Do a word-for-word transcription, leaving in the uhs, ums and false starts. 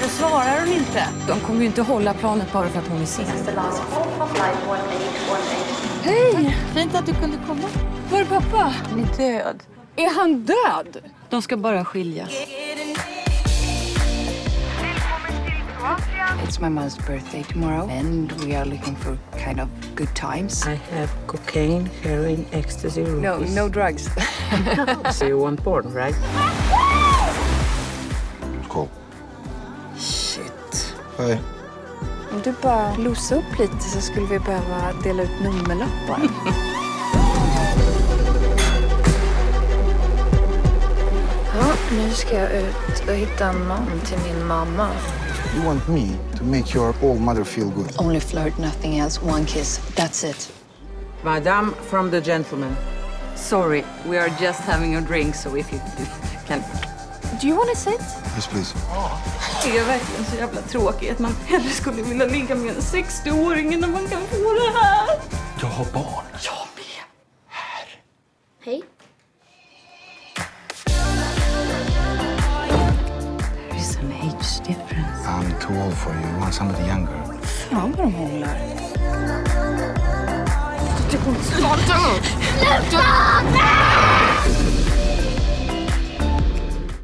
Varför svarar hon inte? De kommer ju inte hålla planet bara för att hon är sen. Hej! Fint att du kunde komma. Var är pappa? Han är död. Är han död? De ska bara skiljas. It's my mom's birthday tomorrow and we are looking for kind of good times. I have cocaine, heroin, ecstasy, No, rupees. no drugs. So you want porn, right? Cool. Shit. Hej. Om du bara lossar upp lite så skulle vi behöva dela ut nummerlappar. Ja, nu ska jag ut och hitta en man till min mamma. You want me to make your old mother feel good? Only flirt, nothing else. One kiss. That's it. Madame from the gentleman. Sorry, we are just having a drink, so if you can... Do you want to sit? Yes, please. Det är verkligen så jävla tråkigt att man hellre skulle vilja ligga med en sextioåring innan man kan få det här. Jag har barn. Jag med. Här. Hej. There is an age difference. I'm too old for you. You want somebody younger. Fan vad de hånglar. Sluta! Sluta!